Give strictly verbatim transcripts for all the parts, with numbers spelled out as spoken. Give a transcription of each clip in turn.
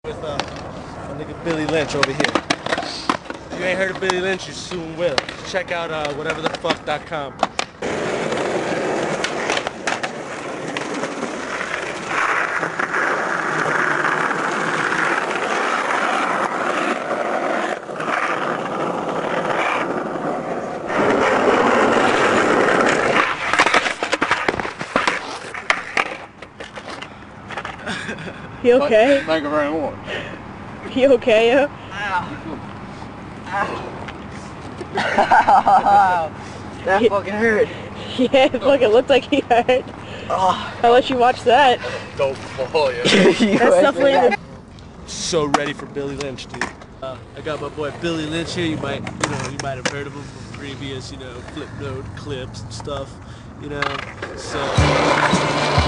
With uh, my nigga Billy Lynch over here. If you ain't heard of Billy Lynch, you soon will. Check out uh, whatever the fuck dot com. You okay? Thank you very much. You okay, yo? Ow. Ow. That Yeah. fucking hurt. Yeah, it fucking looked like he hurt. Oh. I'll let you watch that. Dope boy. That's definitely the... So ready for Billy Lynch, dude. Uh, I got my boy Billy Lynch here. You might, you know, you might have heard of him from previous, you know, Flipnote clips and stuff. You know, so.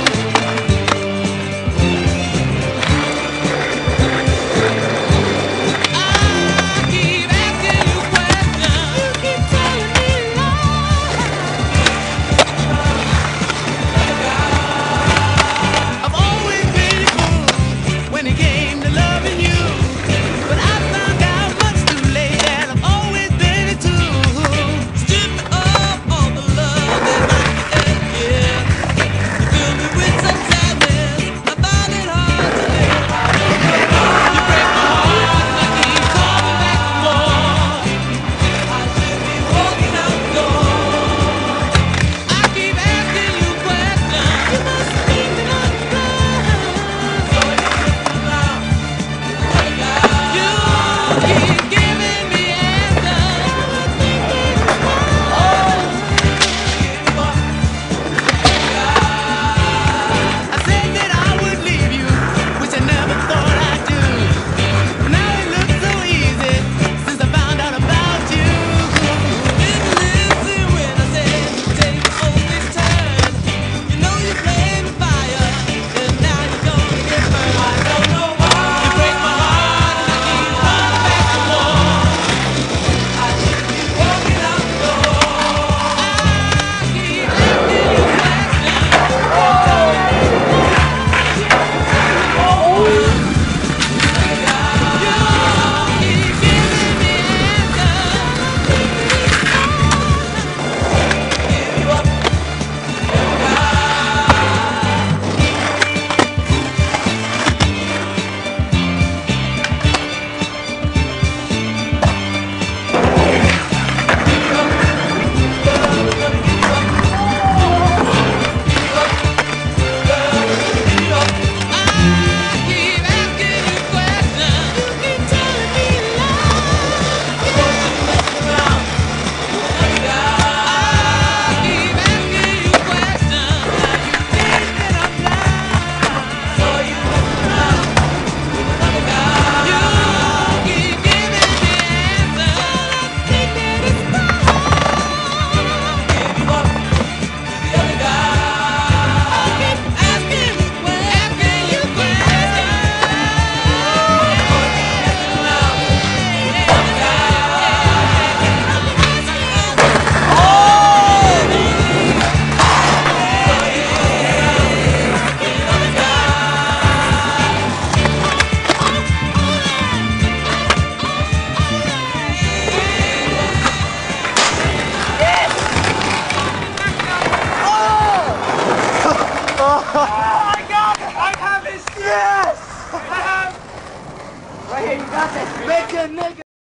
Oh my god! I have this! Yes! I have... Right here, you got this! Make a nigga!